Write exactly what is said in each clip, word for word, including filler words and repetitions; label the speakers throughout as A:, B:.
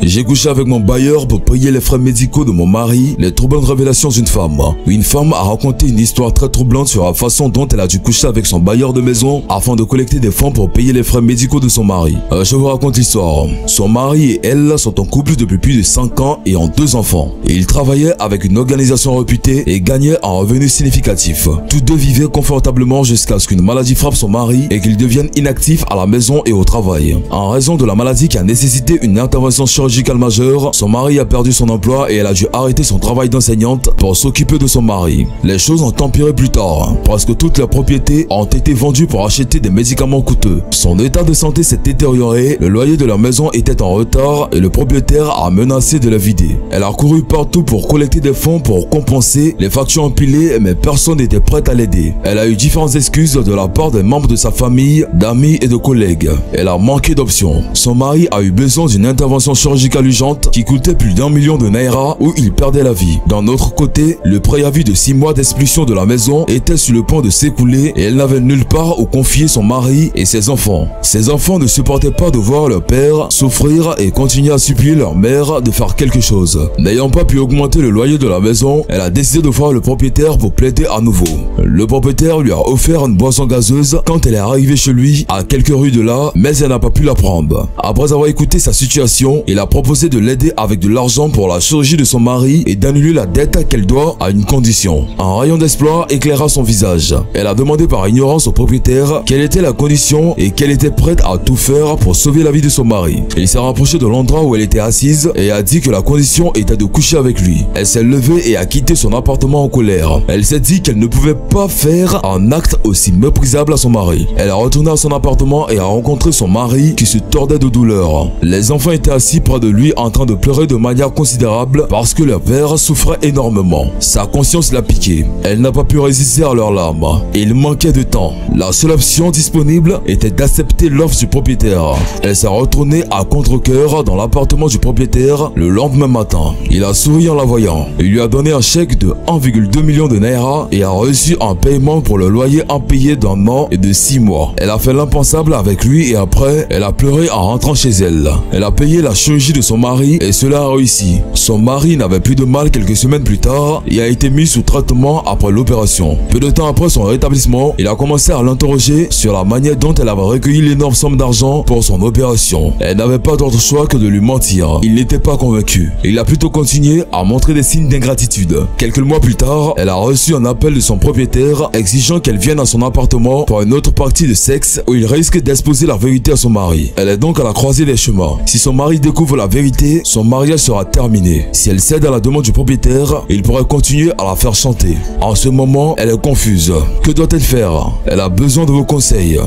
A: J'ai couché avec mon bailleur pour payer les frais médicaux de mon mari. Les troublantes révélations d'une femme. Une femme a raconté une histoire très troublante sur la façon dont elle a dû coucher avec son bailleur de maison afin de collecter des fonds pour payer les frais médicaux de son mari. Euh, je vous raconte l'histoire. Son mari et elle sont en couple depuis plus de cinq ans et ont deux enfants. Et ils travaillaient avec une organisation réputée et gagnaient un revenu significatif. Tous deux vivaient confortablement jusqu'à ce qu'une maladie frappe son mari et qu'il devienne inactif à la maison et au travail. En raison de la maladie qui a nécessité une intervention chirurgicale majeure, son mari a perdu son emploi et elle a dû arrêter son travail d'enseignante pour s'occuper de son mari. Les choses ont empiré plus tard, parce que toutes leurs propriétés ont été vendues pour acheter des médicaments coûteux. Son état de santé s'est détérioré, le loyer de leur maison était en retard et le propriétaire a menacé de la vider. Elle a couru partout pour collecter des fonds pour compenser les factures empilées, mais personne n'était prêt à l'aider. Elle a eu différentes excuses de la part des membres de sa famille, d'amis et de collègues. Elle a manqué d'options. Son mari a eu besoin d'une intervention chirurgicale urgente qui coûtait plus d'un million de naira où il perdait la vie. D'un autre côté, le préavis de six mois d'expulsion de la maison était sur le point de s'écouler et elle n'avait nulle part où confier son mari et ses enfants. Ses enfants ne supportaient pas de voir leur père souffrir et continuaient à supplier leur mère de faire quelque chose. N'ayant pas pu augmenter le loyer de la maison, elle a décidé de voir le propriétaire pour plaider à nouveau. Le propriétaire lui a offert une boisson gazeuse quand elle est arrivée chez lui à quelques rues de là, mais elle n'a pas pu la prendre. Après avoir écouté sa situation, il a proposé de l'aider avec de l'argent pour la chirurgie de son mari et d'annuler la dette qu'elle doit à une condition. Un rayon d'espoir éclaira son visage. Elle a demandé par ignorance au propriétaire quelle était la condition et qu'elle était prête à tout faire pour sauver la vie de son mari. Il s'est rapproché de l'endroit où elle était assise et a dit que la condition était de coucher avec lui. Elle s'est levée et a quitté son appartement en colère. Elle s'est dit qu'elle ne pouvait pas faire un acte aussi méprisable à son mari. Elle est retournée à son appartement et a rencontré son mari qui se tordait de douleur. Les enfants étaient assis près de lui en train de pleurer de manière considérable parce que leur père souffrait énormément. Sa conscience l'a piqué. Elle n'a pas pu résister à leurs larmes. Il manquait de temps. La seule option disponible était d'accepter l'offre du propriétaire. Elle s'est retournée à contre-cœur dans l'appartement du propriétaire le lendemain matin. Il a souri en la voyant. Il lui a donné un chèque de un virgule deux million de naira et a reçu un paiement pour le loyer impayé d'un an et de six mois. Elle a fait l'impensable avec lui et après, elle a pleuré en rentrant chez elle. Elle a payé la chirurgie de son mari et cela a réussi. Son mari n'avait plus de mal quelques semaines plus tard et a été mis sous traitement après l'opération. Peu de temps après son rétablissement, il a commencé à l'interroger sur la manière dont elle avait recueilli l'énorme somme d'argent pour son opération. Elle n'avait pas d'autre choix que de lui mentir. Il n'était pas convaincu. Il a plutôt continué à montrer des signes d'ingratitude. Quelques mois plus tard, elle a reçu un appel de son propriétaire exigeant qu'elle vienne à son appartement pour une autre partie de sexe où il risque d'exposer la vérité à son mari. Elle est donc à la croisée des chemins. Si son mari découvre la vérité, son mariage sera terminé. Si elle cède à la demande du propriétaire, il pourrait continuer à la faire chanter. En ce moment, elle est confuse. Que doit-elle faire? Elle a besoin de vos conseils.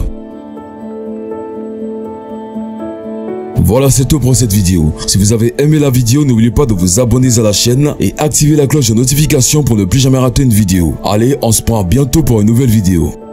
A: Voilà, c'est tout pour cette vidéo. Si vous avez aimé la vidéo, n'oubliez pas de vous abonner à la chaîne et activer la cloche de notification pour ne plus jamais rater une vidéo. Allez, on se prend bientôt pour une nouvelle vidéo.